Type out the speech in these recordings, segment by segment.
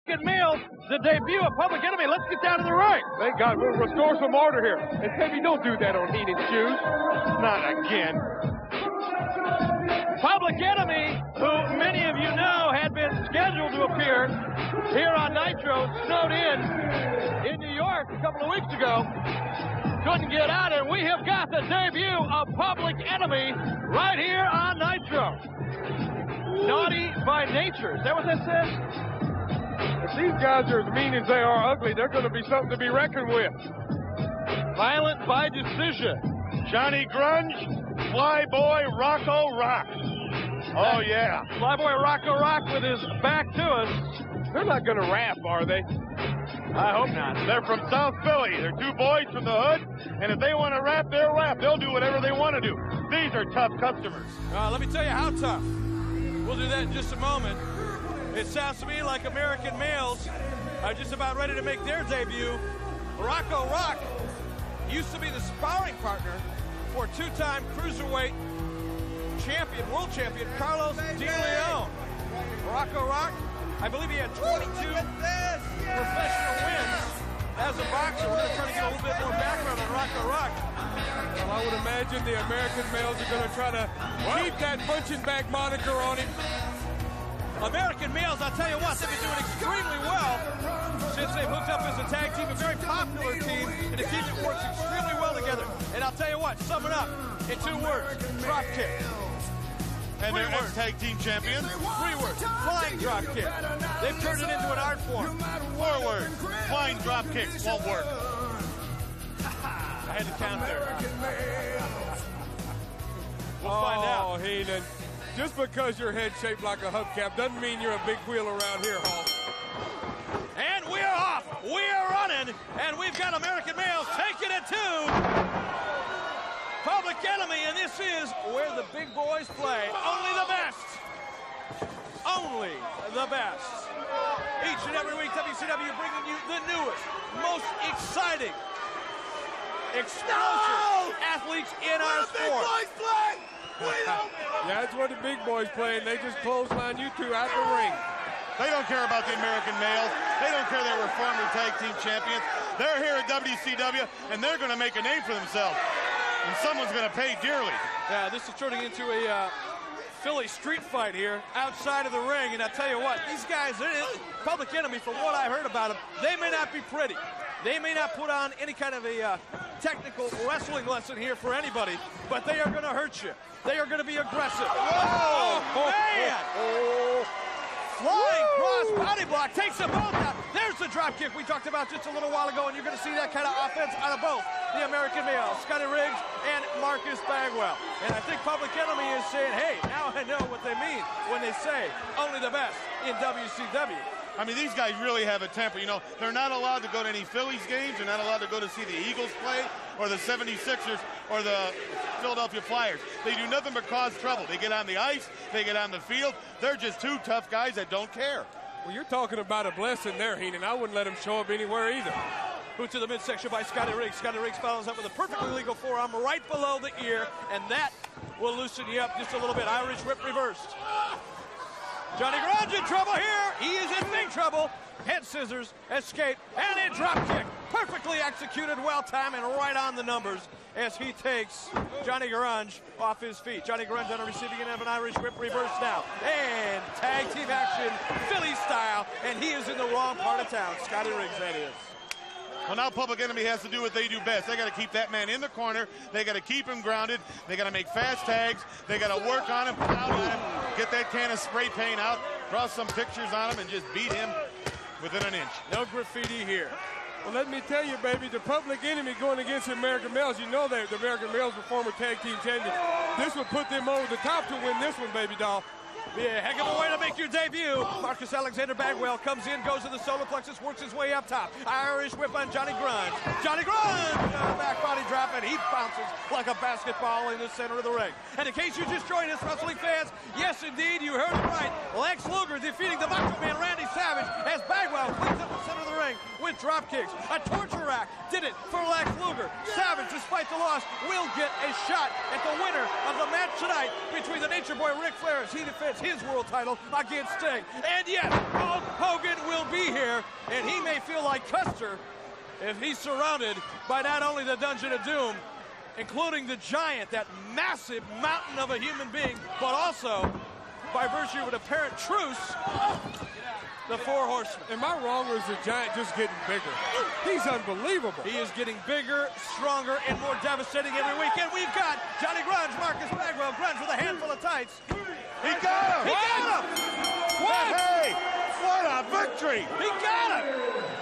Mills, the debut of Public Enemy. Let's get down to the ring. Thank God, we'll restore some order here. And Timmy, don't do that on heated shoes. Not again. Public Enemy, who many of you know had been scheduled to appear here on Nitro, snowed in New York a couple of weeks ago. Couldn't get out, and we have got the debut of Public Enemy right here on Nitro. Naughty by nature. Is that what that says? If these guys are as mean as they are ugly, they're going to be something to be reckoned with. Violent by decision. Johnny Grunge, Flyboy Rocco Rock. Oh, yeah. Flyboy Rocco Rock with his back to us. They're not going to rap, are they? I hope not. They're from South Philly. They're two boys from the hood, and if they want to rap, they'll rap. They'll do whatever they want to do. These are tough customers. Let me tell you how tough. We'll do that in just a moment. It sounds to me like American males are just about ready to make their debut. Rocco Rock used to be the sparring partner for two-time cruiserweight champion, world champion, Carlos De Leon. Rocco Rock, I believe he had 22 professional wins as a boxer. We're going to try to get a little bit more background on Rocco Rock. Well, I would imagine the American males are going to try to keep that punching bag moniker on him. American males, I'll tell you what, they've been doing extremely well since they've hooked up as a tag team, a very popular team, and a team that works extremely well together. And I'll tell you what, sum it up in 2 words, drop kick. And they're ex-tag team champions. 3 words, flying drop kick. They've turned it into an art form. 4 words, flying drop kick won't work. I had to count there. We'll find out. Oh, Heenan. Just because your head's shaped like a hubcap doesn't mean you're a big wheel around here, Hall. And we're off. We're running. And we've got American males taking it to Public Enemy. And this is where the big boys play. Only the best. Only the best. Each and every week, WCW bringing you the newest, most exciting, explosive athletes in our sport. Yeah, that's what the big boys play, and they just clothesline you two out the ring. They don't care about the American males. They don't care they were former tag team champions. They're here at WCW, and they're going to make a name for themselves. And someone's going to pay dearly. Yeah, this is turning into a Philly street fight here outside of the ring. And I tell you what, these guys, Public Enemy, from what I heard about them, they may not be pretty. They may not put on any kind of a technical wrestling lesson here for anybody, but they are going to hurt you. They are going to be aggressive. Whoa, man! Flying cross body block takes them both out. There's the drop kick we talked about just a little while ago, and you're going to see that kind of offense out of both the American males, Scotty Riggs and Marcus Bagwell. And I think Public Enemy is saying, hey, now I know what they mean when they say only the best in WCW. I mean, these guys really have a temper. You know, they're not allowed to go to any Phillies games. They're not allowed to go to see the Eagles play or the 76ers or the Philadelphia Flyers. They do nothing but cause trouble. They get on the ice. They get on the field. They're just two tough guys that don't care. Well, you're talking about a blessing there, Heenan. I wouldn't let him show up anywhere either. Boot to the midsection by Scotty Riggs. Scotty Riggs follows up with a perfectly legal forearm right below the ear, and that will loosen you up just a little bit. Irish whip reversed. Johnny Grunge in trouble here. He is in big trouble. Head scissors, escape, and a drop kick. Perfectly executed, well-timed, and right on the numbers as he takes Johnny Grunge off his feet. Johnny Grunge on the receiving end of an Irish whip reverse now. And tag team action, Philly style, and he is in the wrong part of town. Scotty Riggs, that is. Well, now Public Enemy has to do what they do best. They got to keep that man in the corner. They got to keep him grounded. They got to make fast tags. They got to work on him, pound on him, get that can of spray paint out, draw some pictures on him, and just beat him within an inch. No graffiti here. Well, let me tell you, baby, the Public Enemy going against the American males, you know that the American males were former tag team champions. This would put them over the top to win this one, baby doll. Be a heck of a way to make your debut. Marcus Alexander Bagwell comes in, goes to the solar plexus, works his way up top. Irish whip on Johnny Grunge. Johnny Grunge! Back body drop, and he bounces like a basketball in the center of the ring. And in case you just joined us, wrestling fans, yes, indeed, you heard it right. Lex Luger defeating the Macho Man Randy Savage as Bagwell cleans up the center of the ring. ring with drop kicks. A torture rack did it for Lex Luger. Savage, despite the loss, will get a shot at the winner of the match tonight between the Nature Boy Ric Flair as he defends his world title against Sting. And yes, Hulk Hogan will be here, and he may feel like Custer if he's surrounded by not only the Dungeon of Doom, including the Giant, that massive mountain of a human being, but also, by virtue of an apparent truce, the Four Horsemen. Am I wrong, or is the Giant just getting bigger? He's unbelievable. He is getting bigger, stronger, and more devastating every week. And we've got Johnny Grunge, Marcus Bagwell. Grunge with a handful of tights. He got him! He got him! What? Hey, what a victory! He got him!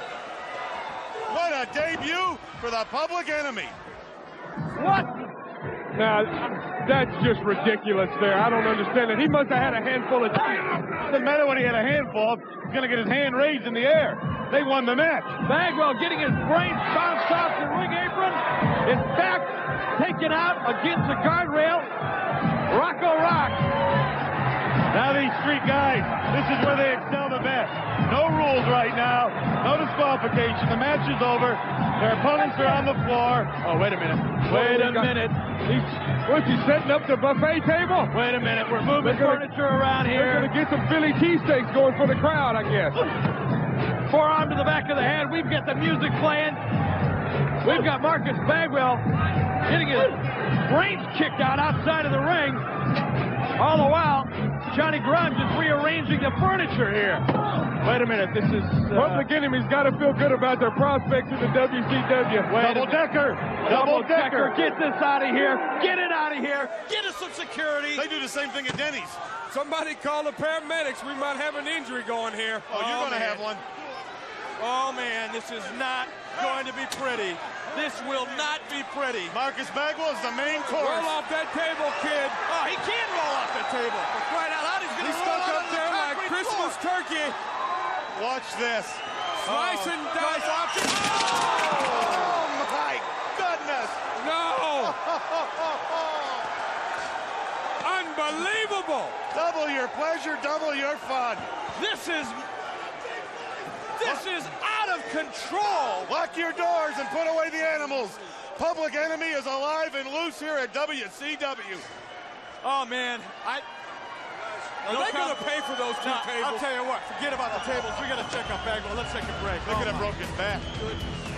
What a debut for the Public Enemy. What? Now, that's just ridiculous there. I don't understand it. He must have had a handful of time. Doesn't matter what he had a handful of. He's going to get his hand raised in the air. They won the match. Bagwell getting his brains bounced off the ring apron. In fact, taken out against the guardrail. Rocco Rock. Now these street guys, this is where they excel the best. No rules right now. No disqualification. The match is over. Their opponents are on the floor. Oh, wait a minute. Wait a minute. What's he setting up the buffet table? Wait a minute. We're moving furniture around here. They're going to get some Philly cheesesteaks going for the crowd, I guess. Forearm to the back of the head. We've got the music playing. We've got Marcus Bagwell getting his brains kicked out outside of the ring. All the while, Johnny Grunge is rearranging the furniture here. Wait a minute, this is... Public Enemy's got to feel good about their prospects in the WCW. Double-decker! Double-decker! Get this out of here! Get it out of here! Get us some security! They do the same thing at Denny's. Somebody call the paramedics. We might have an injury going here. Oh, you're going to have one. Oh, man, this is not going to be pretty. This will not be pretty. Marcus Bagwell is the main course. Roll off that table, kid. Oh, he can roll off the table. For crying out loud, he's going to He's roll stuck out up on the there like concrete Christmas floor. turkey. Watch this. Slice and dice. Oh, my goodness. No. Unbelievable. Double your pleasure, double your fun. This is out of control. Lock your doors and put away the animals. Public Enemy is alive and loose here at WCW. Oh, man. Are they going to pay for those two tables? I'll tell you what. Forget about the tables. We got to check out Bagwell. Let's take a break. Look at him broke his back.